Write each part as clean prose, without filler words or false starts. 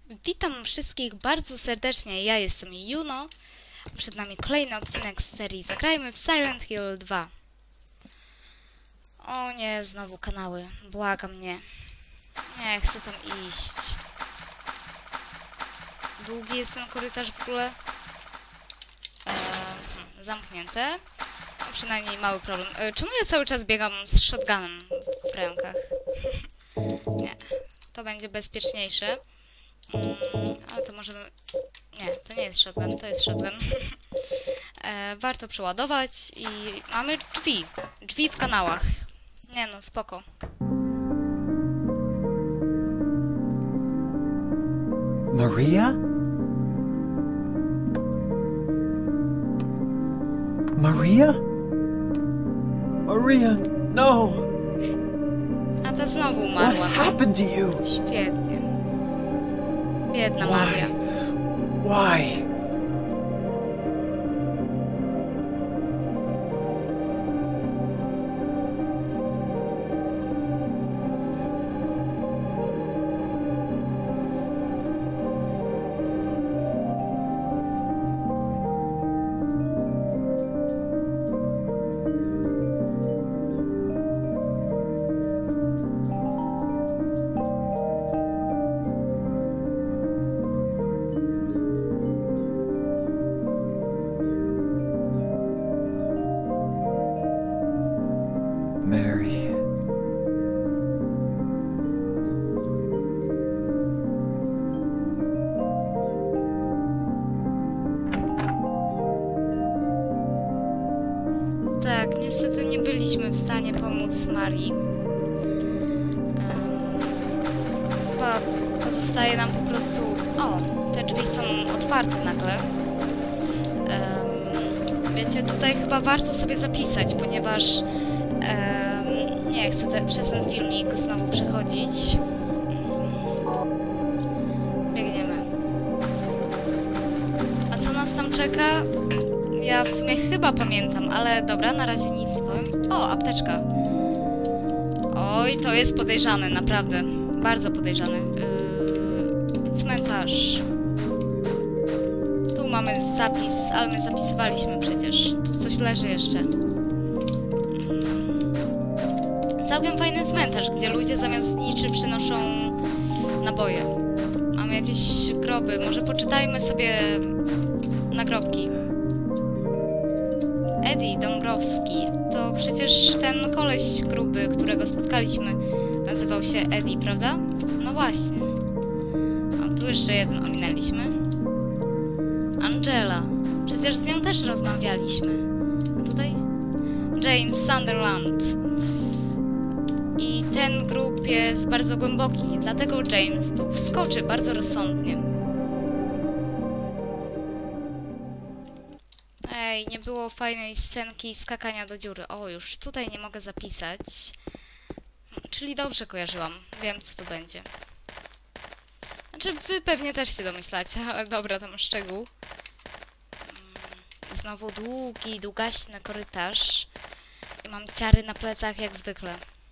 Witam wszystkich bardzo serdecznie, ja jestem Juno, a przed nami kolejny odcinek z serii Zagrajmy w Silent Hill 2. O nie, znowu kanały, błagam nie. Nie chcę tam iść. Długi jest ten korytarz w ogóle. Zamknięte. No, przynajmniej mały problem. Czemu ja cały czas biegam z shotgunem w rękach? Nie, to będzie bezpieczniejsze. Ale to możemy... Nie, to nie jest shotgun, to jest shotgun. Warto przeładować i mamy drzwi. Drzwi w kanałach. Nie no, spoko. Maria? Maria? Maria, no! A ta znowu What umarła. happened to you? Świetnie. Biedna Maria. Why? Mary. Tak, niestety nie byliśmy w stanie pomóc Marii. Chyba pozostaje nam po prostu... O, te drzwi są otwarte nagle. Wiecie, tutaj chyba warto sobie zapisać, ponieważ nie chcę przez ten filmik znowu przechodzić. Biegniemy. A co nas tam czeka? Ja w sumie chyba pamiętam, ale dobra, na razie nic nie powiem. O, apteczka. Oj, to jest podejrzane, naprawdę. Bardzo podejrzane. Cmentarz. Tu mamy zapis, ale my zapisywaliśmy przecież. Tu coś leży jeszcze. Całkiem fajny cmentarz, gdzie ludzie zamiast niczy przynoszą naboje. Mamy jakieś groby. Może poczytajmy sobie nagrobki. Eddie Dąbrowski. To przecież ten koleś gruby, którego spotkaliśmy, nazywał się Eddie, prawda? No właśnie. O, tu jeszcze jeden ominęliśmy. Angela. Przecież z nią też rozmawialiśmy. A tutaj? James Sunderland. I ten grób jest bardzo głęboki, dlatego James tu wskoczy bardzo rozsądnie. Ej, nie było fajnej scenki skakania do dziury. O, już tutaj nie mogę zapisać. Czyli dobrze kojarzyłam. Wiem, co to będzie. Znaczy, wy pewnie też się domyślacie, ale dobra, tam szczegół. Znowu długi, długaśny korytarz. I mam ciary na plecach jak zwykle.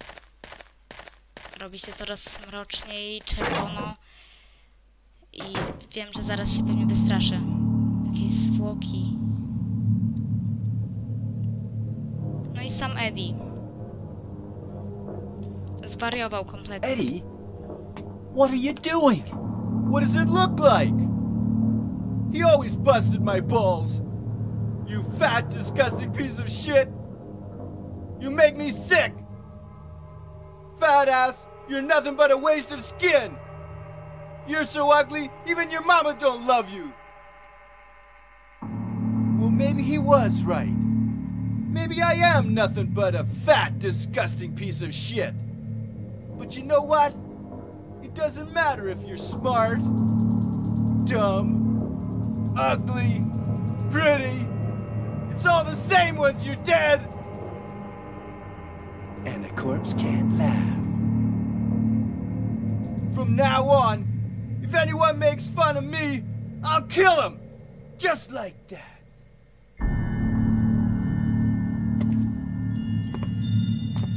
Robi się coraz mroczniej, czerwono. I wiem, że zaraz się pewnie wystraszę. Jakieś zwłoki. No i sam Eddie. Zwariował kompletnie. Eddie? What are you doing? What does it look like? He always busted my balls. You fat, disgusting piece of shit. You make me sick. Fat ass, you're nothing but a waste of skin. You're so ugly, even your mama don't love you. Well, maybe he was right. Maybe I am nothing but a fat, disgusting piece of shit. But you know what? It doesn't matter if you're smart, dumb, ugly, pretty. It's all the same once you're dead. And the corpse can't laugh. From now on, if anyone makes fun of me, I'll kill him. Just like that.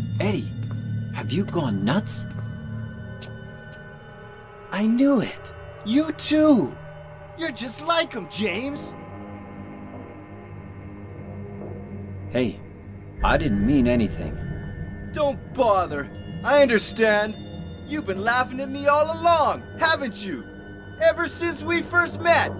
Eddie, have you gone nuts? I knew it. You too! You're just like him, James! Hey, I didn't mean anything. Don't bother. I understand. You've been laughing at me all along, haven't you? Ever since we first met.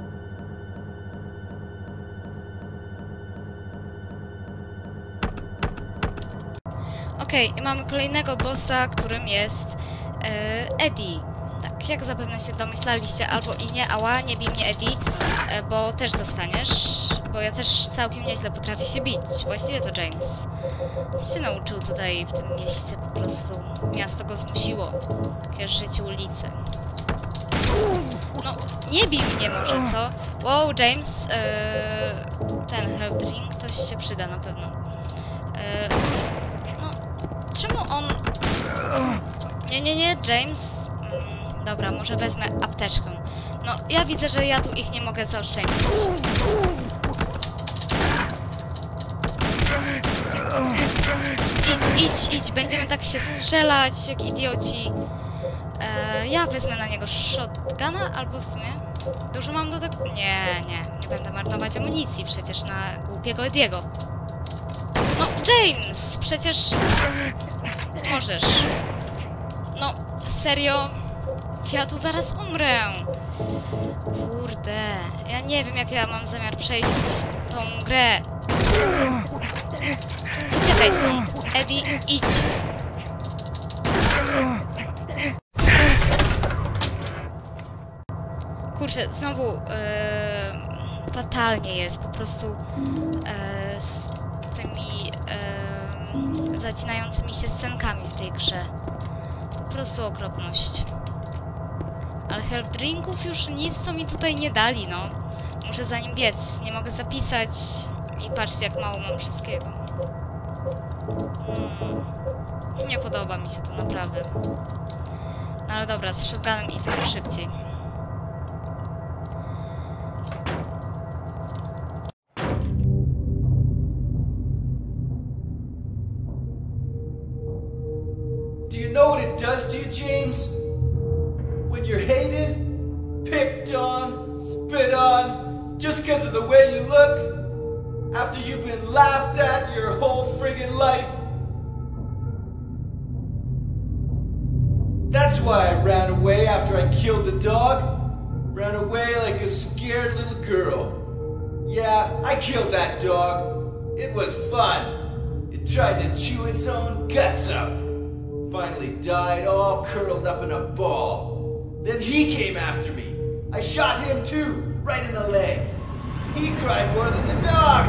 Okej, i mamy kolejnego bossa, którym jest Eddie. Tak, jak zapewne się domyślaliście, albo i nie, ała, nie bij mnie Eddie, bo też dostaniesz, bo ja też całkiem nieźle potrafię się bić. Właściwie to James się nauczył tutaj w tym mieście, po prostu miasto go zmusiło. Takie życie ulicy. No, nie bij mnie może, co? Wow, James, ten health drink, to się przyda na pewno. No, czemu on... Nie, James. Dobra, może wezmę apteczkę. No, ja widzę, że ja tu ich nie mogę zaoszczędzić. Idź, będziemy tak się strzelać, jak idioci. Ja wezmę na niego shotguna, albo w sumie... Dużo mam do tego? Nie będę marnować amunicji przecież na głupiego Ediego. No, James, przecież... Możesz. No, serio? Ja tu zaraz umrę. Kurde, ja nie wiem, jak ja mam zamiar przejść tą grę. Uciekaj stąd. Eddie, idź. Kurczę, znowu fatalnie jest po prostu z tymi zacinającymi się scenkami w tej grze. Po prostu okropność. Ale health drinków już nic to mi tutaj nie dali, no. Muszę za nim biec, nie mogę zapisać i patrzcie, jak mało mam wszystkiego. Nie podoba mi się to naprawdę. No ale dobra, z shotgunem idźmy szybciej. Do you know what it does to you, James? When you're hated, picked on, spit on, just because of the way you look, after you've been laughed at your whole friggin' life. That's why I ran away after I killed the dog. Ran away like a scared little girl. Yeah, I killed that dog. It was fun. It tried to chew its own guts out. Finally died all curled up in a ball. Then he came after me. I shot him too, right in the leg. He cried more than the dog.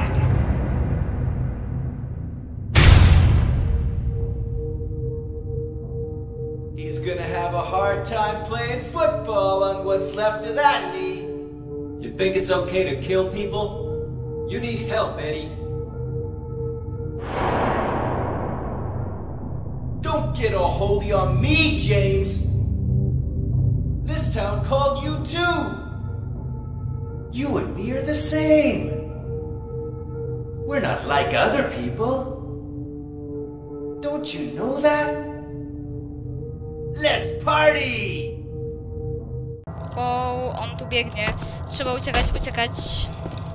He's gonna have a hard time playing football on what's left of that knee. You think it's okay to kill people? You need help, Eddie. Don't get all holy on me, James. This town called you too. You and me are the same. We're not like other people. Don't you know that? Let's party! O, on tu biegnie. Trzeba uciekać.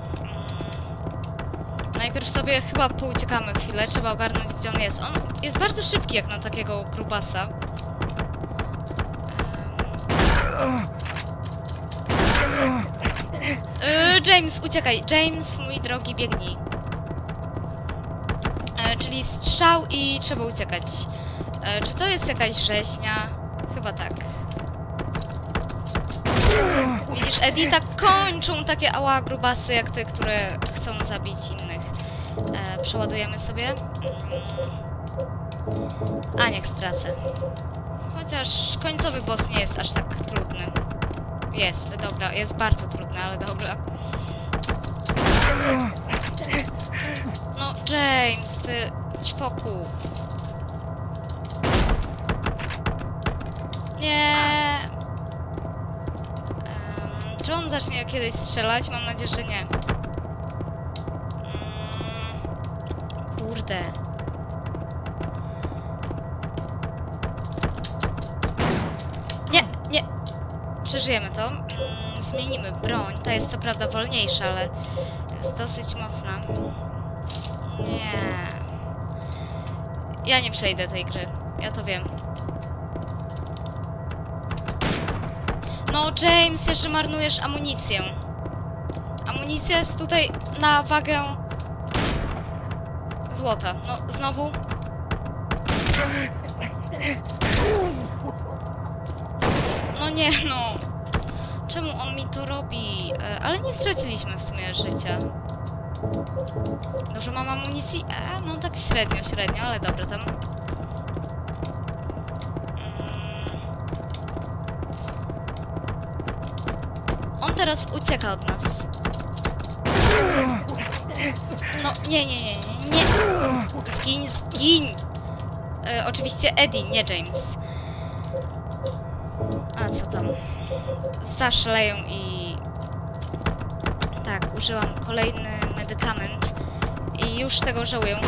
Najpierw sobie chyba pouciekamy chwilę. Trzeba ogarnąć, gdzie on jest. On jest bardzo szybki, jak na takiego grubasa. James, uciekaj. James, mój drogi, biegnij. Czyli strzał i trzeba uciekać. Czy to jest jakaś rzeźnia? Chyba tak. Widzisz, Eddie, tak kończą takie ała grubasy jak te, które chcą zabić innych. Przeładujemy sobie. A niech stracę. Chociaż końcowy boss nie jest aż tak trudny. Jest, dobra, jest bardzo trudny, ale dobra. No, James, ty ćwoku. Nie. Czy on zacznie kiedyś strzelać? Mam nadzieję, że nie. Kurde. Nie. przeżyjemy to. Zmienimy broń. Ta jest co prawda wolniejsza, ale jest dosyć mocna. Nie. Ja nie przejdę tej gry. Ja to wiem. No, James, jeszcze marnujesz amunicję. Amunicja jest tutaj na wagę złota. No, znowu. No nie, no. Czemu on mi to robi? Ale nie straciliśmy w sumie życia. Dużo mam amunicji? No tak średnio, ale dobra tam. On teraz ucieka od nas. No, nie. Zgiń! Oczywiście Eddie, nie James. A co tam? Zaszaleją i... Tak, użyłam kolejny medykament i już tego żałuję.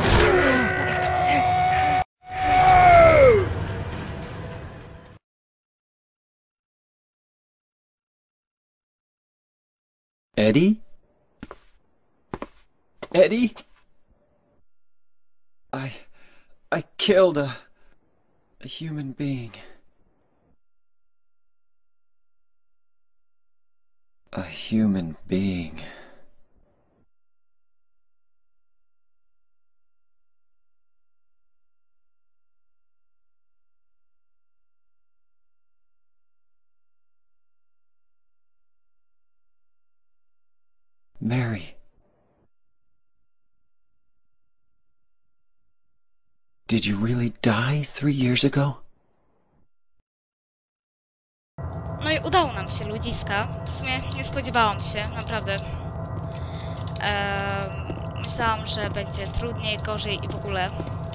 Eddie? Eddie? I killed a human being. A human being. Mary. Did you really die 3 years ago? No i udało nam się, ludziska. W sumie nie spodziewałam się, naprawdę. Myślałam, że będzie trudniej, gorzej i w ogóle.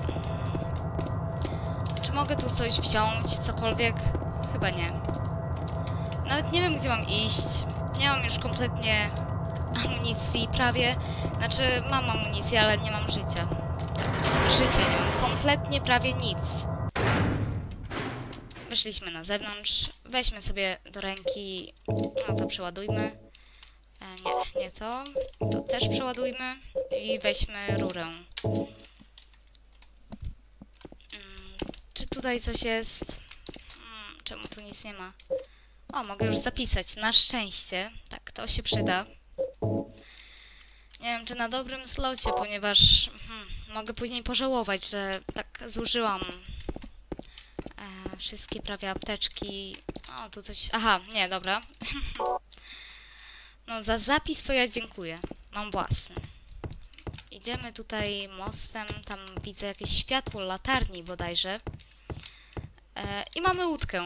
Czy mogę tu coś wziąć, cokolwiek? Chyba nie. Nawet nie wiem, gdzie mam iść. Nie mam już kompletnie amunicji, prawie. Znaczy, mam amunicję, ale nie mam życia. Życia nie mam. Kompletnie prawie nic. Wyszliśmy na zewnątrz. Weźmy sobie do ręki... No to przeładujmy. Nie to. To też przeładujmy. I weźmy rurę. Czy tutaj coś jest? Czemu tu nic nie ma? O, mogę już zapisać. Na szczęście. Tak, to się przyda. Nie wiem, czy na dobrym slocie, ponieważ mogę później pożałować, że tak zużyłam wszystkie prawie apteczki. O, tu coś... Aha, nie, dobra. No, za zapis to ja dziękuję. Mam własny. Idziemy tutaj mostem. Tam widzę jakieś światło latarni bodajże. I mamy łódkę.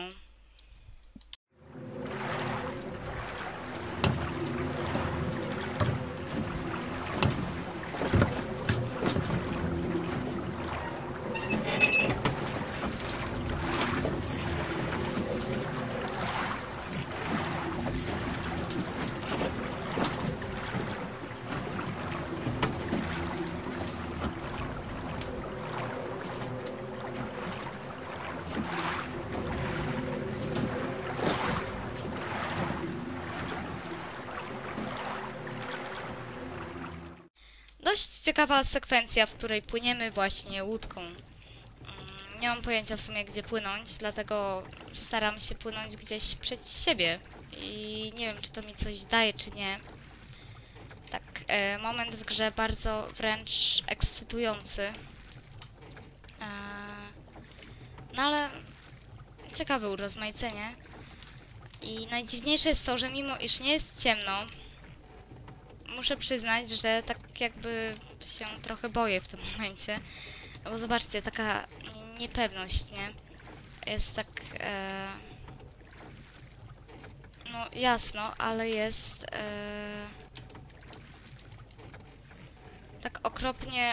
Dość ciekawa sekwencja, w której płyniemy właśnie łódką. Nie mam pojęcia w sumie, gdzie płynąć, dlatego staram się płynąć gdzieś przed siebie. I nie wiem, czy to mi coś daje, czy nie. Tak, moment w grze bardzo wręcz ekscytujący. No ale ciekawe urozmaicenie. I najdziwniejsze jest to, że mimo iż nie jest ciemno, muszę przyznać, że tak jakby się trochę boję w tym momencie. No bo zobaczcie, taka niepewność, nie? Jest tak... no jasno, ale jest... tak okropnie...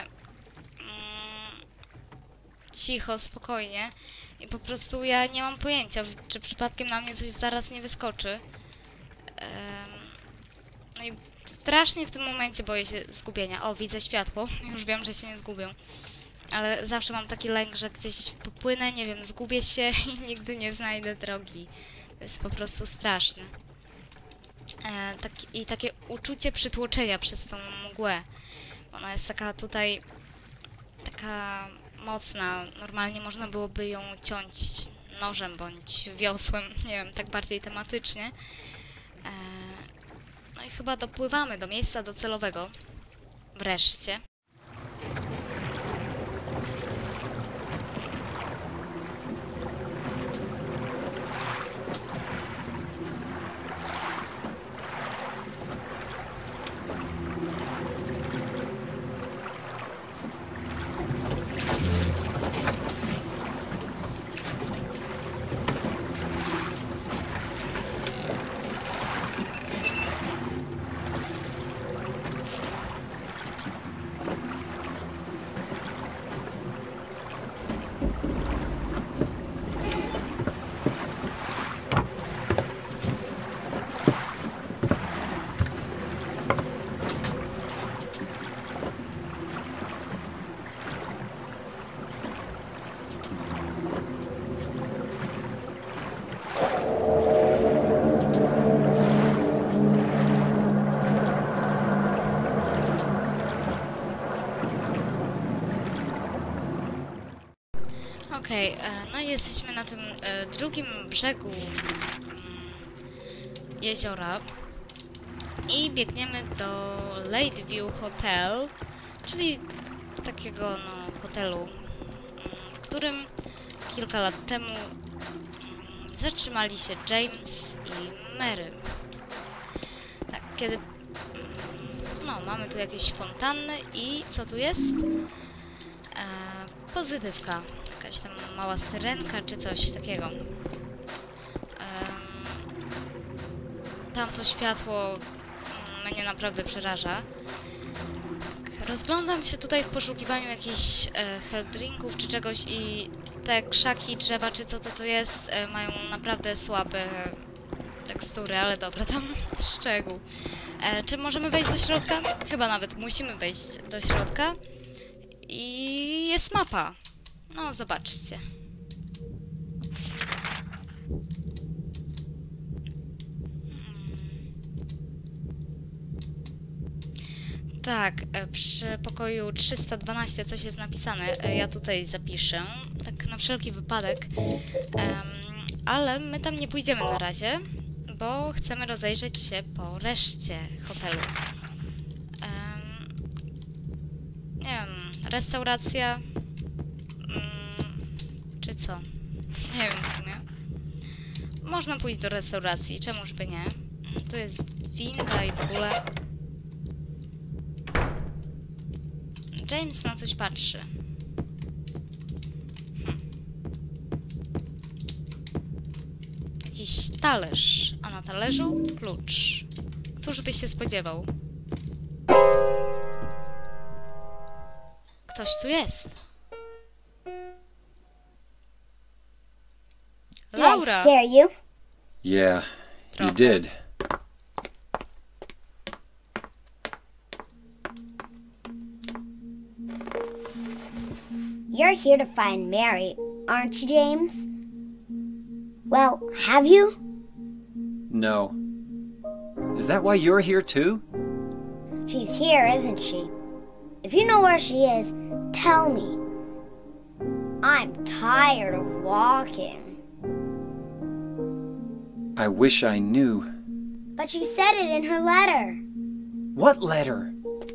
cicho, spokojnie. I po prostu ja nie mam pojęcia, czy przypadkiem na mnie coś zaraz nie wyskoczy. No i strasznie w tym momencie boję się zgubienia. O, widzę światło. Już wiem, że się nie zgubię. Ale zawsze mam taki lęk, że gdzieś popłynę, nie wiem, zgubię się i nigdy nie znajdę drogi. To jest po prostu straszne. I takie uczucie przytłoczenia przez tą mgłę. Ona jest taka tutaj, taka mocna. Normalnie można byłoby ją ciąć nożem bądź wiosłem, nie wiem, tak bardziej tematycznie. No i chyba dopływamy do miejsca docelowego. Wreszcie. Okej, no i jesteśmy na tym drugim brzegu jeziora i biegniemy do Lakeview Hotel, czyli takiego no, hotelu, w którym kilka lat temu zatrzymali się James i Mary. Tak, kiedy no, mamy tu jakieś fontanny i co tu jest? Pozytywka. Jakaś tam mała syrenka, czy coś takiego. Tamto światło mnie naprawdę przeraża. Tak, rozglądam się tutaj w poszukiwaniu jakichś heldrinków czy czegoś i te krzaki, drzewa, czy co to jest, mają naprawdę słabe tekstury, ale dobra, tam szczegół. Czy możemy wejść do środka? Chyba nawet musimy wejść do środka. I jest mapa. No, zobaczcie. Tak, przy pokoju 312 coś jest napisane. Ja tutaj zapiszę, tak na wszelki wypadek. Ale my tam nie pójdziemy na razie, bo chcemy rozejrzeć się po reszcie hotelu. Nie wiem, restauracja... czy co? Nie wiem w sumie. Można pójść do restauracji, czemuż by nie. Tu jest winda i w ogóle... James na coś patrzy. Jakiś talerz, a na talerzu klucz. Któż by się spodziewał? Ktoś tu jest. Laura! Did I scare you? Yeah, you Trochę. did. You're here to find Mary, aren't you, James? Well, have you? No. Is that why you're here too? She's here, isn't she? If you know where she is, tell me. I'm tired of walking. I wish I knew. But she said it in her letter. What letter?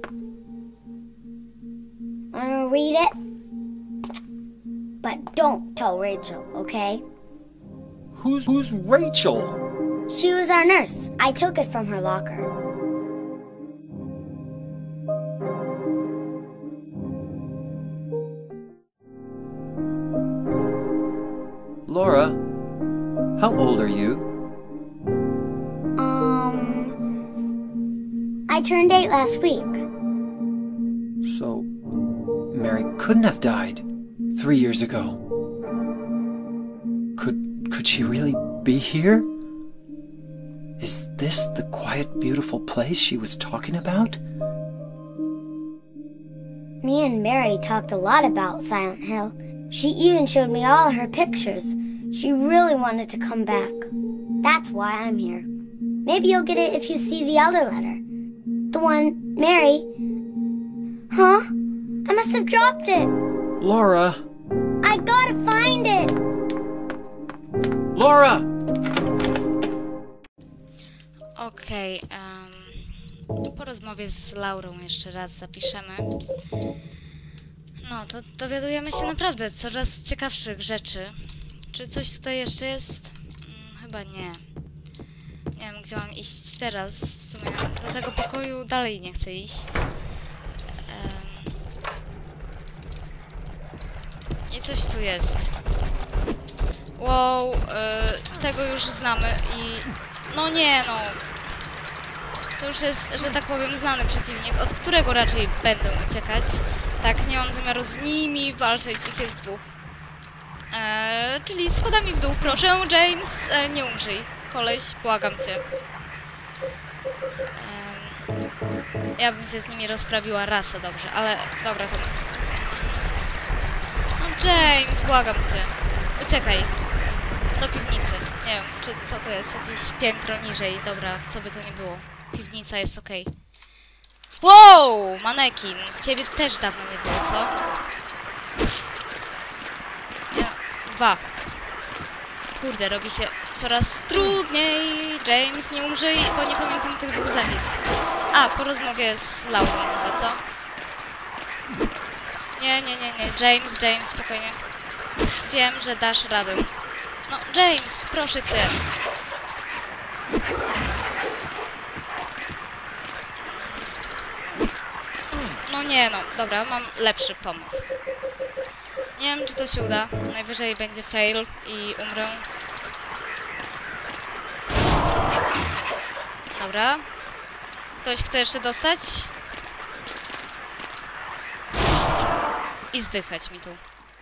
Wanna read it? But don't tell Rachel, okay? Who's Rachel? She was our nurse. I took it from her locker. Laura, how old are you? I turned 8 last week. So, Mary couldn't have died 3 years ago. Could she really be here? Is this the quiet, beautiful place she was talking about? Me and Mary talked a lot about Silent Hill. She even showed me all her pictures. She really wanted to come back. That's why I'm here. Maybe you'll get it if you see the other letter. The one Mary... Huh? I must have dropped it. Laura! I gotta find it. Laura! Okej, po rozmowie z Laurą jeszcze raz zapiszemy. No, to dowiadujemy się naprawdę coraz ciekawszych rzeczy. Czy coś tutaj jeszcze jest? Chyba nie. Nie wiem, gdzie mam iść teraz. W sumie do tego pokoju dalej nie chcę iść. I coś tu jest. Wow, tego już znamy i... No nie, no. To już jest, że tak powiem, znany przeciwnik, od którego raczej będę uciekać. Tak, nie mam zamiaru z nimi walczyć, ich jest dwóch. Czyli schodami w dół, proszę, James, nie umrzyj. Koleś, błagam cię. Ja bym się z nimi rozprawiła raz, dobrze, ale dobra, to... No James, błagam cię. Uciekaj. Do piwnicy. Nie wiem, co to jest, jakieś piętro niżej. Dobra, co by to nie było. Piwnica jest okej. Wow! Manekin. Ciebie też dawno nie było, co? Nie, 2. Kurde, robi się coraz trudniej. James, nie umrzyj, bo nie pamiętam tych dwóch zapis. A, po rozmowie z Laurą chyba, co? Nie. James, spokojnie. Wiem, że dasz radę. No, James, proszę cię. No nie, no, dobra, mam lepszy pomysł. Nie wiem, czy to się uda. Najwyżej będzie fail i umrę. Dobra. Ktoś chce jeszcze dostać? I zdychać mi tu.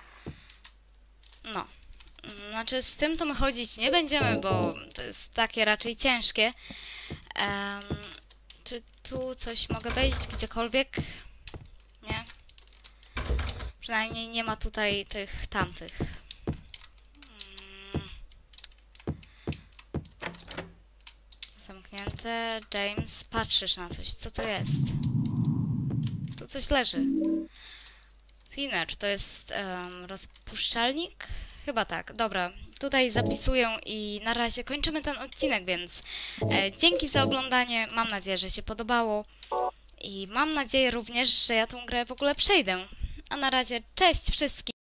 No. Znaczy, z tym to my chodzić nie będziemy, bo to jest takie raczej ciężkie. Czy tu coś mogę wejść gdziekolwiek? Nie? Przynajmniej nie ma tutaj tych tamtych. Zamknięte. James, patrzysz na coś. Co to jest? Tu coś leży. Thinner, to jest rozpuszczalnik? Chyba tak. Dobra, tutaj zapisuję i na razie kończymy ten odcinek, więc dzięki za oglądanie. Mam nadzieję, że się podobało. I mam nadzieję również, że ja tą grę w ogóle przejdę. A na razie, cześć wszystkim!